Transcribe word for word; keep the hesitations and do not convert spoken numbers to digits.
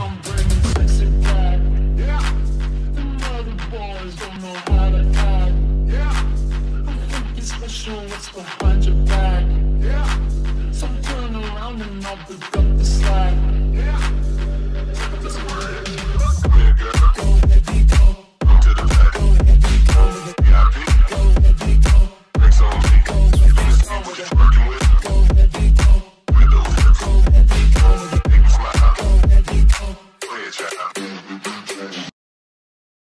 I'm bringing sexy back. Yeah. Them other boys don't know how to act. Yeah. I think it's special what's behind your back. Yeah. So turn around and I'll pick up the slack. Yeah.